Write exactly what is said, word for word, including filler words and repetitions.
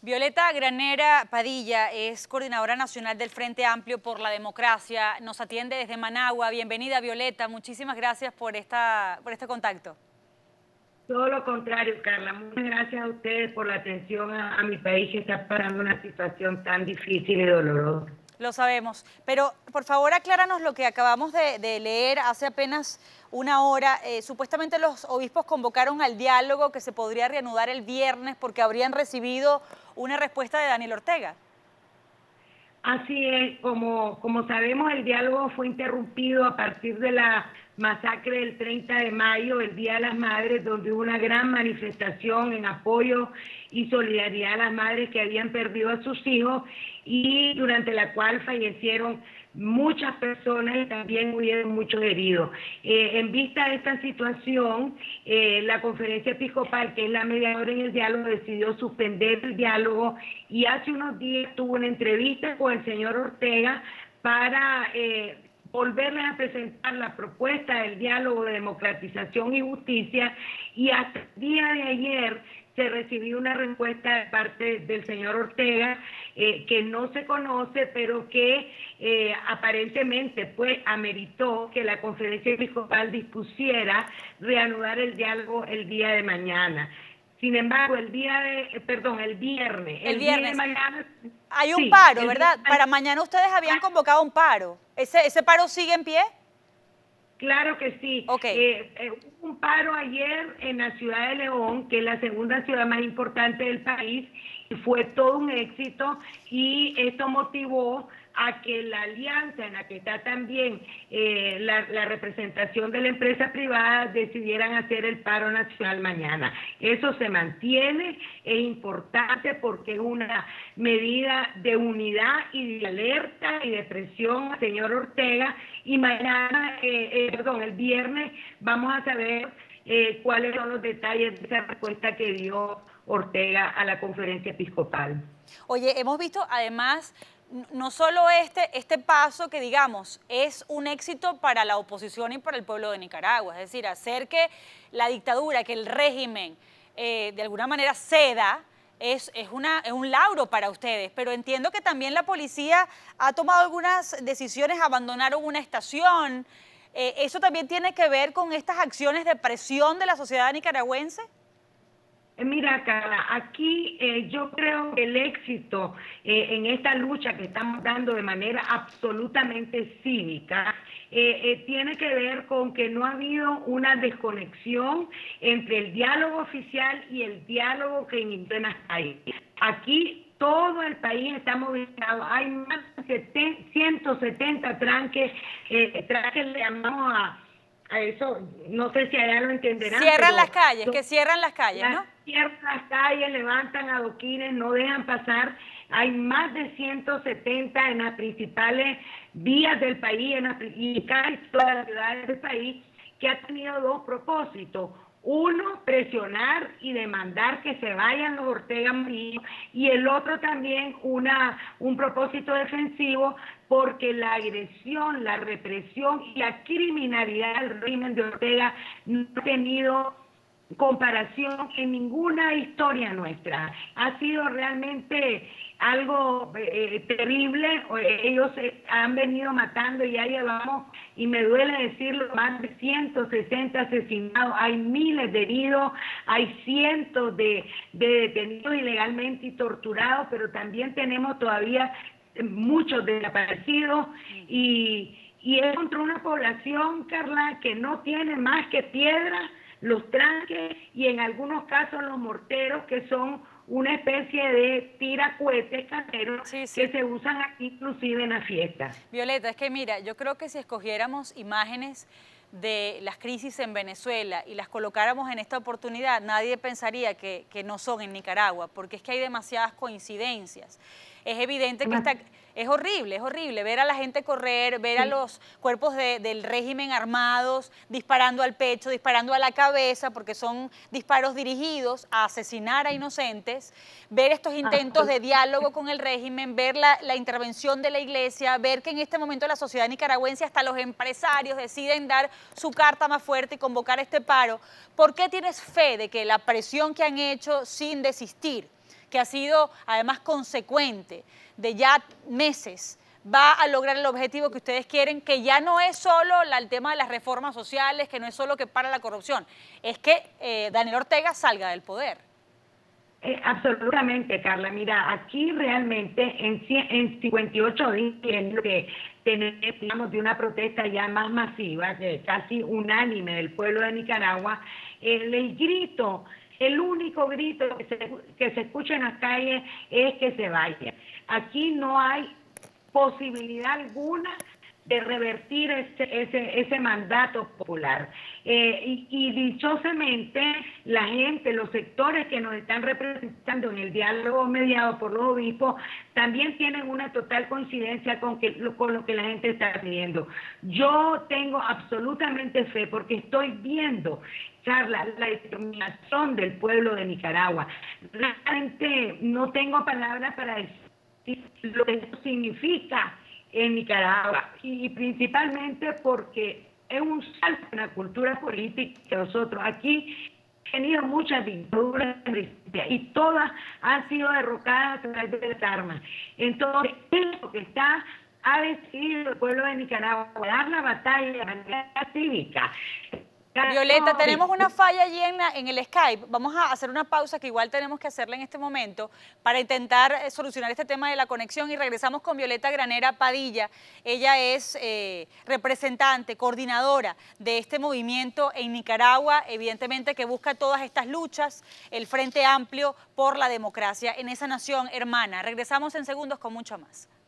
Violeta Granera Padilla es coordinadora nacional del Frente Amplio por la Democracia. Nos atiende desde Managua. Bienvenida, Violeta. Muchísimas gracias por, esta, por este contacto. Todo lo contrario, Carla. Muchas gracias a ustedes por la atención a, a mi país que está pasando una situación tan difícil y dolorosa. Lo sabemos, pero por favor acláranos lo que acabamos de, de leer hace apenas una hora. Eh, supuestamente los obispos convocaron al diálogo que se podría reanudar el viernes porque habrían recibido una respuesta de Daniel Ortega. Así es, como, como sabemos, el diálogo fue interrumpido a partir de la masacre del treinta de mayo, el Día de las Madres, donde hubo una gran manifestación en apoyo y solidaridad a las madres que habían perdido a sus hijos y durante la cual fallecieron muchas personas y también hubieron muchos heridos. Eh, en vista de esta situación, eh, la Conferencia Episcopal, que es la mediadora en el diálogo, decidió suspender el diálogo y hace unos días tuvo una entrevista con el señor Ortega para eh, volverles a presentar la propuesta del diálogo de democratización y justicia, y hasta el día de ayer se recibió una respuesta de parte del señor Ortega eh, que no se conoce, pero que eh, aparentemente pues ameritó que la Conferencia Episcopal dispusiera reanudar el diálogo el día de mañana. Sin embargo, el día de, perdón, el viernes. El, el viernes. Día de mañana, hay un sí, paro, ¿verdad? Día, Para mañana ustedes habían convocado un paro. ¿Ese, ese paro sigue en pie? Claro que sí. Okay. Eh, eh, hubo un paro ayer en la ciudad de León, que es la segunda ciudad más importante del país, y fue todo un éxito, y esto motivó a que la alianza en la que está también eh, la, la representación de la empresa privada decidieran hacer el paro nacional mañana. Eso se mantiene, es importante porque es una medida de unidad y de alerta y de presión al señor Ortega, y mañana, eh, eh, perdón, el viernes vamos a saber eh, cuáles son los detalles de esa respuesta que dio Ortega a la Conferencia Episcopal. Oye, hemos visto además no solo este, este paso que, digamos, es un éxito para la oposición y para el pueblo de Nicaragua, es decir, hacer que la dictadura, que el régimen eh, de alguna manera ceda, es, es, una, es un lauro para ustedes, pero entiendo que también la policía ha tomado algunas decisiones, abandonaron una estación. Eh, ¿Eso también tiene que ver con estas acciones de presión de la sociedad nicaragüense? Mira, Carla, aquí eh, yo creo que el éxito eh, en esta lucha que estamos dando de manera absolutamente cívica eh, eh, tiene que ver con que no ha habido una desconexión entre el diálogo oficial y el diálogo que inició en las calles. Aquí todo el país está movilizado, hay más de ciento setenta tranques, eh, tranques le llamamos a... A eso, no sé si allá lo entenderán. Cierran las calles, que cierran las calles, ¿no? Cierran las calles, levantan adoquines, no dejan pasar. Hay más de ciento setenta en las principales vías del país en las, y casi todas las ciudades del país, que ha tenido dos propósitos. Uno, presionar y demandar que se vayan los Ortega Murillo, y el otro también una, un propósito defensivo, porque la agresión, la represión y la criminalidad del régimen de Ortega no ha tenido comparación en ninguna historia nuestra. Ha sido realmente algo eh, terrible. Ellos eh, han venido matando, y ya llevamos, y me duele decirlo, más de ciento sesenta asesinados, hay miles de heridos, hay cientos de, de detenidos ilegalmente y torturados, pero también tenemos todavía muchos desaparecidos, y, y es contra una población, Carla, que no tiene más que piedras, los tranques y en algunos casos los morteros, que son una especie de tiracohetes caseros, sí, sí, que se usan aquí inclusive en las fiestas. Violeta, es que mira, yo creo que si escogiéramos imágenes de las crisis en Venezuela y las colocáramos en esta oportunidad, nadie pensaría que, que no son en Nicaragua, porque es que hay demasiadas coincidencias. Es evidente que esta, es horrible, es horrible ver a la gente correr, ver a los cuerpos de, del régimen armados disparando al pecho, disparando a la cabeza, porque son disparos dirigidos a asesinar a inocentes, ver estos intentos de diálogo con el régimen, ver la, la intervención de la iglesia, ver que en este momento la sociedad nicaragüense, hasta los empresarios, deciden dar su carta más fuerte y convocar este paro. ¿Por qué tienes fe de que la presión que han hecho sin desistir, que ha sido además consecuente de ya meses, va a lograr el objetivo que ustedes quieren, que ya no es solo la, el tema de las reformas sociales, que no es solo que para la corrupción, es que eh, Daniel Ortega salga del poder. Eh, absolutamente, Carla. Mira, aquí realmente en, en cincuenta y ocho días, lo que tenemos de una protesta ya más masiva, que casi unánime del pueblo de Nicaragua, el, el grito, el único grito que se, que se escucha en las calles es que se vaya. Aquí no hay posibilidad alguna de revertir ese, ese, ese mandato popular. Eh, y, y dichosamente la gente, los sectores que nos están representando en el diálogo mediado por los obispos, también tienen una total coincidencia con, que, con lo que la gente está pidiendo. Yo tengo absolutamente fe porque estoy viendo, Carla, la determinación del pueblo de Nicaragua. Realmente no tengo palabras para decir lo que eso significa en Nicaragua, y principalmente porque es un salto en la cultura política que nosotros aquí hemos tenido muchas dictaduras y todas han sido derrocadas a través de las armas. Entonces, eso que está ha decidido el pueblo de Nicaragua dar la batalla de manera cívica. Violeta, tenemos una falla allí en, la, en el Skype. Vamos a hacer una pausa que igual tenemos que hacerla en este momento para intentar eh, solucionar este tema de la conexión y regresamos con Violeta Granera Padilla. Ella es eh, representante, coordinadora de este movimiento en Nicaragua, evidentemente que busca todas estas luchas, el Frente Amplio por la Democracia en esa nación hermana. Regresamos en segundos con mucho más.